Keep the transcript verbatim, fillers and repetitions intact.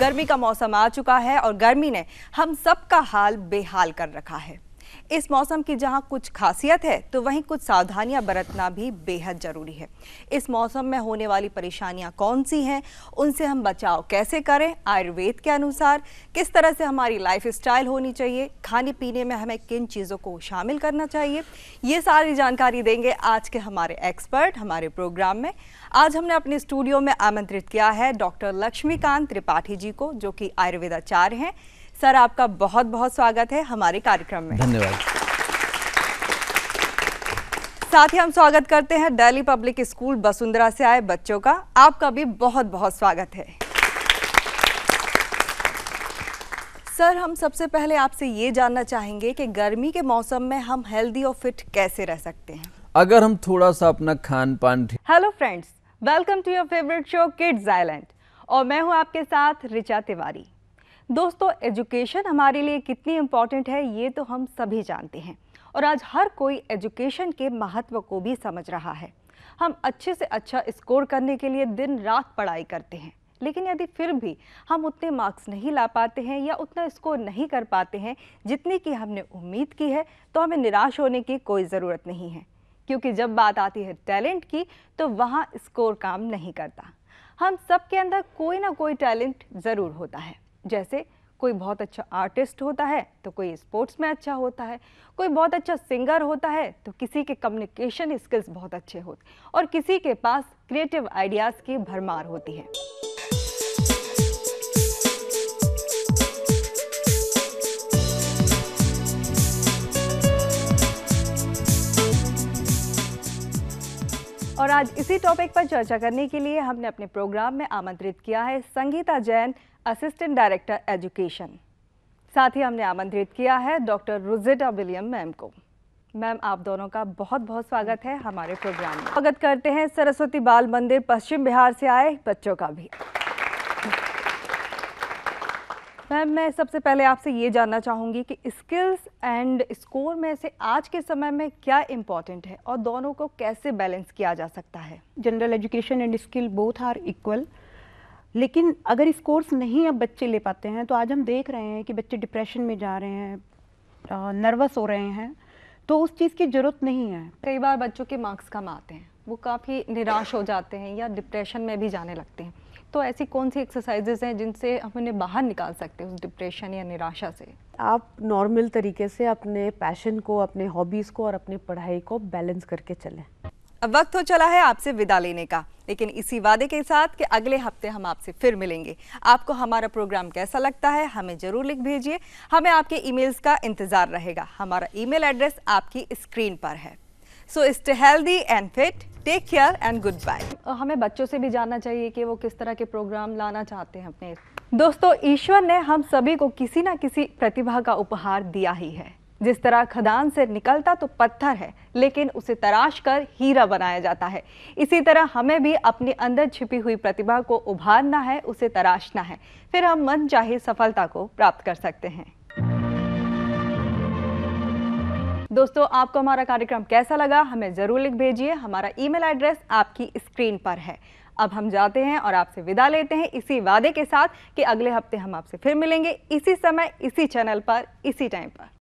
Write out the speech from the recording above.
गर्मी का मौसम आ चुका है और गर्मी ने हम सबका हाल बेहाल कर रखा है। इस मौसम की जहां कुछ खासियत है तो वहीं कुछ सावधानियां बरतना भी बेहद जरूरी है। इस मौसम में होने वाली परेशानियां कौन सी हैं, उनसे हम बचाव कैसे करें, आयुर्वेद के अनुसार किस तरह से हमारी लाइफ स्टाइल होनी चाहिए, खाने पीने में हमें किन चीज़ों को शामिल करना चाहिए, ये सारी जानकारी देंगे आज के हमारे एक्सपर्ट हमारे प्रोग्राम में। आज हमने अपने स्टूडियो में आमंत्रित किया है डॉक्टर लक्ष्मीकांत त्रिपाठी जी को, जो कि आयुर्वेदाचार्य हैं। सर, आपका बहुत बहुत स्वागत है हमारे कार्यक्रम में। धन्यवाद। साथ ही हम स्वागत करते हैं दिल्ली पब्लिक स्कूल वसुंधरा से आए बच्चों का। आपका भी बहुत बहुत स्वागत है। सर, हम सबसे पहले आपसे ये जानना चाहेंगे कि गर्मी के मौसम में हम हेल्दी और फिट कैसे रह सकते हैं, अगर हम थोड़ा सा अपना खान पान। Hello friends, welcome to your favourite show Kids Island और मैं हूं आपके साथ रिचा तिवारी। दोस्तों, एजुकेशन हमारे लिए कितनी इम्पॉर्टेंट है ये तो हम सभी जानते हैं और आज हर कोई एजुकेशन के महत्व को भी समझ रहा है। हम अच्छे से अच्छा स्कोर करने के लिए दिन रात पढ़ाई करते हैं, लेकिन यदि फिर भी हम उतने मार्क्स नहीं ला पाते हैं या उतना स्कोर नहीं कर पाते हैं जितनी की हमने उम्मीद की है, तो हमें निराश होने की कोई ज़रूरत नहीं है, क्योंकि जब बात आती है टैलेंट की तो वहाँ स्कोर काम नहीं करता। हम सब के अंदर कोई ना कोई टैलेंट ज़रूर होता है। जैसे कोई बहुत अच्छा आर्टिस्ट होता है तो कोई स्पोर्ट्स में अच्छा होता है, कोई बहुत अच्छा सिंगर होता है तो किसी के कम्युनिकेशन स्किल्स बहुत अच्छे होते हैं और किसी के पास क्रिएटिव आइडियाज़ की भरमार होती है। और आज इसी टॉपिक पर चर्चा करने के लिए हमने अपने प्रोग्राम में आमंत्रित किया है Sangeeta Jain, assistant director education. साथ ही हमने आमंत्रित किया है डॉक्टर रुजिटा विलियम मैम को। मैम, आप दोनों का बहुत बहुत स्वागत है हमारे प्रोग्राम में। स्वागत करते हैं सरस्वती बाल मंदिर पश्चिम बिहार से आए बच्चों का भी। मैम, मैं सबसे पहले आपसे ये जानना चाहूँगी कि स्किल्स एंड स्कोर में से आज के समय में क्या इम्पोर्टेंट है और दोनों को कैसे बैलेंस किया जा सकता है? General education and skill both are equal, लेकिन अगर स्कोर्स नहीं अब बच्चे ले पाते हैं तो आज हम देख रहे हैं कि बच्चे डिप्रेशन में जा रहे हैं, नर्वस हो रहे हैं, तो उस चीज़ की ज़रूरत नहीं है। कई बार बच्चों के मार्क्स कम आते हैं, वो काफ़ी निराश हो जाते हैं या डिप्रेशन में भी जाने लगते हैं, तो ऐसी कौन सी एक्सरसाइजेज हैं जिनसे हम उन्हें बाहर निकाल सकते हैं उस डिप्रेशन या निराशा से? आप नॉर्मल तरीके से अपने पैशन को, अपने हॉबीज़ को और अपनी पढ़ाई को बैलेंस करके चलें। अब वक्त हो चला है आपसे विदा लेने का, लेकिन इसी वादे के साथ कि अगले हफ्ते हम आपसे फिर मिलेंगे। आपको हमारा प्रोग्राम कैसा लगता है हमें जरूर लिख भेजिए, हमें आपके ईमेल्स का इंतजार रहेगा। हमारा ईमेल एड्रेस आपकी स्क्रीन पर है। So stay healthy and fit, take care and goodbye. हमें बच्चों से भी जानना चाहिए कि वो किस तरह के प्रोग्राम लाना चाहते हैं अपने। दोस्तों, ईश्वर ने हम सभी को किसी ना किसी प्रतिभा का उपहार दिया ही है। जिस तरह खदान से निकलता तो पत्थर है, लेकिन उसे तराश कर हीरा बनाया जाता है, इसी तरह हमें भी अपने अंदर छिपी हुई प्रतिभा को उभारना है, उसे तराशना है, फिर हम मन चाहे सफलता को प्राप्त कर सकते हैं। दोस्तों, आपको हमारा कार्यक्रम कैसा लगा हमें जरूर लिख भेजिए। हमारा ईमेल एड्रेस आपकी स्क्रीन पर है। अब हम जाते हैं और आपसे विदा लेते हैं इसी वादे के साथ कि अगले हफ्ते हम आपसे फिर मिलेंगे, इसी समय, इसी चैनल पर, इसी टाइम पर।